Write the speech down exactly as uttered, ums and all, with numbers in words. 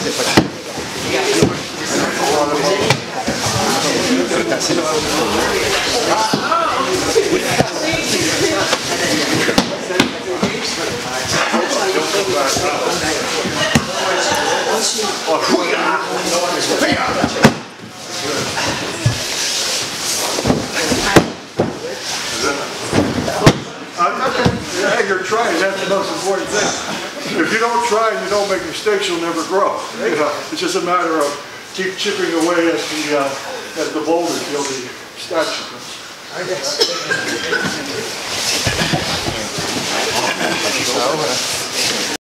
Yeah, you're trying. That's the most important thing. If you don't try and you don't make mistakes, you'll never grow. You know, it's just a matter of keep chipping away as the uh, as the boulder till the statue comes.